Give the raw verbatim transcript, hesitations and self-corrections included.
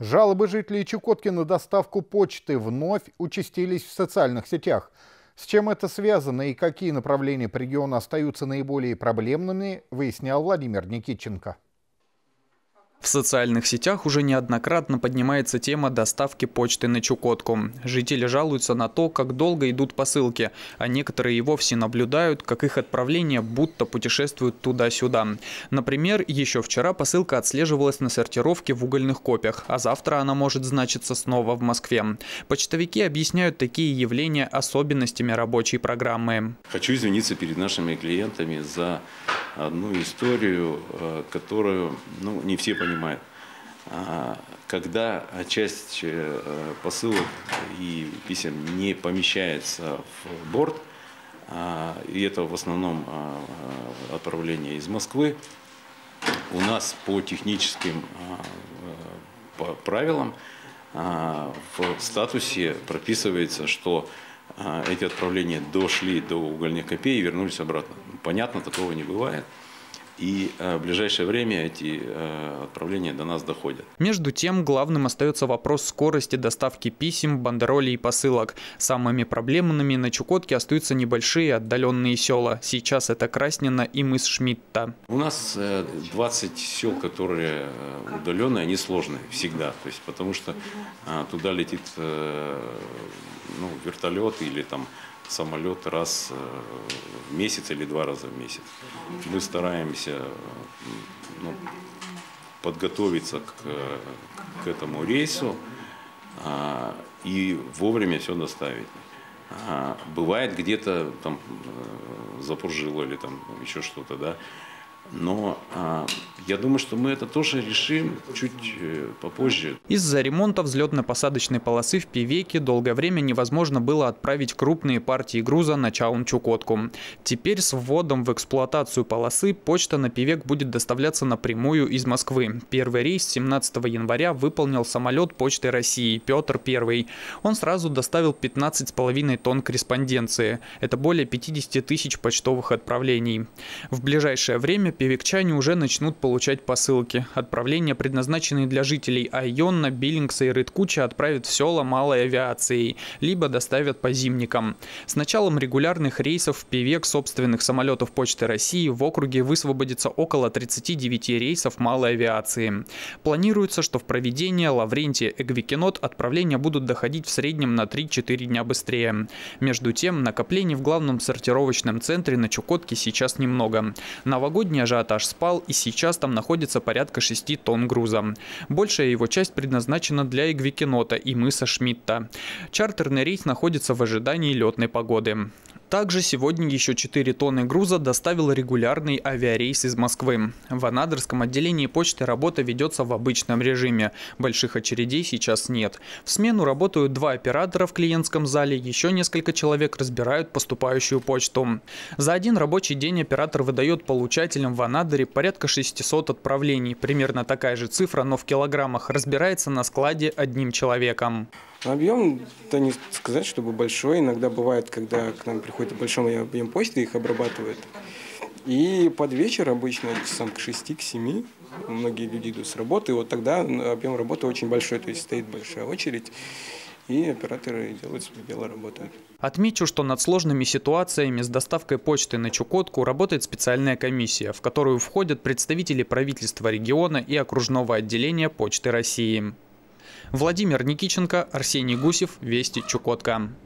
Жалобы жителей Чукотки на доставку почты вновь участились в социальных сетях. С чем это связано и какие направления по региону остаются наиболее проблемными, выяснял Владимир Никитченко. В социальных сетях уже неоднократно поднимается тема доставки почты на Чукотку. Жители жалуются на то, как долго идут посылки, а некоторые и вовсе наблюдают, как их отправление будто путешествуют туда-сюда. Например, еще вчера посылка отслеживалась на сортировке в угольных копях, а завтра она может значиться снова в Москве. Почтовики объясняют такие явления особенностями рабочей программы. Хочу извиниться перед нашими клиентами за одну историю, которую ну, не все понимают. Когда часть посылок и писем не помещается в борт, и это в основном отправление из Москвы, у нас по техническим правилам в статусе прописывается, что эти отправления дошли до угольных копей и вернулись обратно. Понятно, такого не бывает. И в ближайшее время эти отправления до нас доходят. Между тем, главным остается вопрос скорости доставки писем, бандеролей и посылок. Самыми проблемными на Чукотке остаются небольшие отдаленные села. Сейчас это Краснина и мыс Шмидта. У нас двадцать сел, которые удаленные, они сложные всегда. То есть, потому что туда летит ну, вертолет или там самолет раз в месяц или два раза в месяц. Мы стараемся ну, подготовиться к, к этому рейсу а, и вовремя все доставить. А, бывает где-то там запуржило или там еще что-то, да. Но а, я думаю, что мы это тоже решим чуть э, попозже. Из-за ремонта взлетно-посадочной полосы в Певеке долгое время невозможно было отправить крупные партии груза на Чаун-Чукотку. Теперь с вводом в эксплуатацию полосы почта на Певек будет доставляться напрямую из Москвы. Первый рейс семнадцатого января выполнил самолет Почты России Петр Первый. Он сразу доставил пятнадцать с половиной тонн корреспонденции. Это более пятидесяти тысяч почтовых отправлений. В ближайшее время певекчане уже начнут получать посылки. Отправления, предназначенные для жителей Айонна, Биллингса и Рыткуча, отправят в села малой авиацией, либо доставят по зимникам. С началом регулярных рейсов в Певек собственных самолетов Почты России в округе высвободится около тридцати девяти рейсов малой авиации. Планируется, что в проведение Лаврентия Эгвикенот отправления будут доходить в среднем на три-четыре дня быстрее. Между тем, накоплений в главном сортировочном центре на Чукотке сейчас немного. Новогодний ажиотаж спал, и сейчас там находится порядка шести тонн груза. Большая его часть предназначена для Эгвикенота и мыса Шмидта. Чартерный рейс находится в ожидании летной погоды. Также сегодня еще четыре тонны груза доставил регулярный авиарейс из Москвы. В Анадырском отделении почты работа ведется в обычном режиме. Больших очередей сейчас нет. В смену работают два оператора в клиентском зале, еще несколько человек разбирают поступающую почту. За один рабочий день оператор выдает получателям в Анадыре порядка шестисот отправлений. Примерно такая же цифра, но в килограммах, разбирается на складе одним человеком. Объем, да не сказать, чтобы большой. Иногда бывает, когда к нам приходит большой объем почты, их обрабатывают. И под вечер обычно часам к шести, к семи многие люди идут с работы. И вот тогда объем работы очень большой, то есть стоит большая очередь. И операторы делают свое дело, работают. Отмечу, что над сложными ситуациями с доставкой почты на Чукотку работает специальная комиссия, в которую входят представители правительства региона и окружного отделения Почты России. Владимир Никитченко, Арсений Гусев, Вести, Чукотка.